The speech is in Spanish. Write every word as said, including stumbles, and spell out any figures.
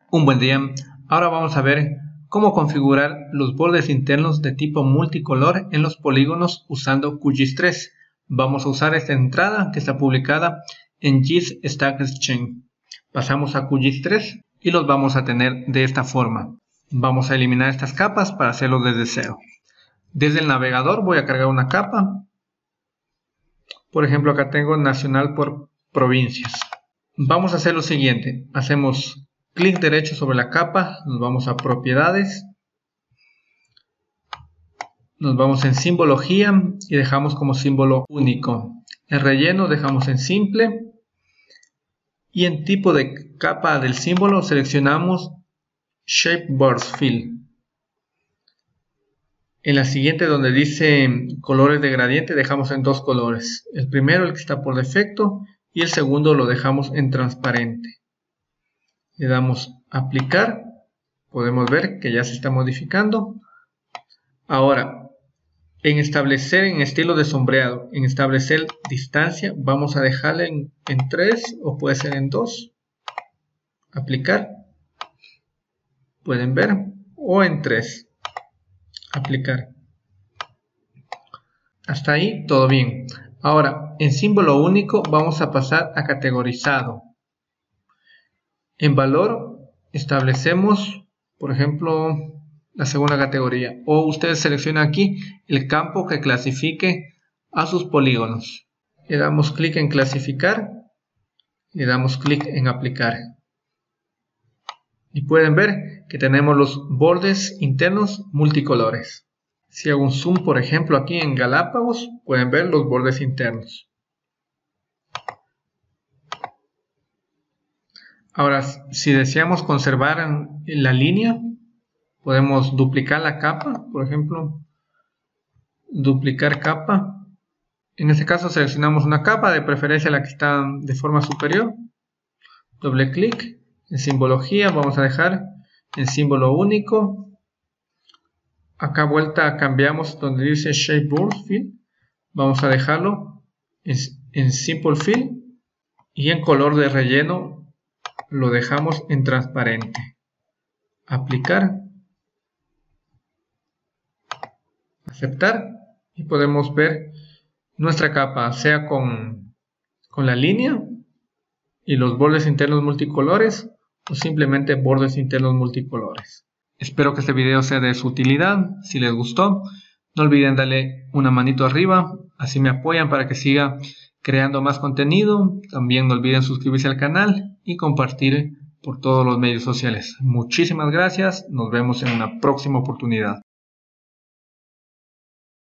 Un buen día. Ahora vamos a ver cómo configurar los bordes internos de tipo multicolor en los polígonos usando Q G I S tres. Vamos a usar esta entrada que está publicada en G I S Stack Exchange. Pasamos a Q G I S tres y los vamos a tener de esta forma. Vamos a eliminar estas capas para hacerlo desde cero. Desde el navegador voy a cargar una capa. Por ejemplo, acá tengo nacional por provincias. Vamos a hacer lo siguiente. Hacemos clic derecho sobre la capa, nos vamos a propiedades, nos vamos en simbología y dejamos como símbolo único. El relleno dejamos en simple y en tipo de capa del símbolo seleccionamos Shape Burst Fill. En la siguiente, donde dice colores de gradiente, dejamos en dos colores. El primero, el que está por defecto, y el segundo lo dejamos en transparente. Le damos aplicar, podemos ver que ya se está modificando. Ahora, en establecer en estilo de sombreado, en establecer distancia, vamos a dejarle en, en tres o puede ser en dos. Aplicar, pueden ver, o en tres. Aplicar. Hasta ahí todo bien. Ahora, en símbolo único vamos a pasar a categorizado. En valor establecemos, por ejemplo, la segunda categoría. O ustedes seleccionan aquí el campo que clasifique a sus polígonos. Le damos clic en clasificar. Le damos clic en aplicar. Y pueden ver que tenemos los bordes internos multicolores. Si hago un zoom, por ejemplo, aquí en Galápagos, pueden ver los bordes internos. Ahora, si deseamos conservar la línea, podemos duplicar la capa, por ejemplo, duplicar capa. En este caso seleccionamos una capa, de preferencia la que está de forma superior. Doble clic, en simbología vamos a dejar el símbolo único. Acá vuelta cambiamos donde dice Shape Burst Fill, vamos a dejarlo en, en Simple Fill y en color de relleno lo dejamos en transparente. Aplicar. Aceptar. Y podemos ver nuestra capa, sea con, con la línea y los bordes internos multicolores o simplemente bordes internos multicolores. Espero que este video sea de su utilidad. Si les gustó, no olviden darle una manito arriba, así me apoyan para que siga creando más contenido. También no olviden suscribirse al canal y compartir por todos los medios sociales. Muchísimas gracias, nos vemos en una próxima oportunidad.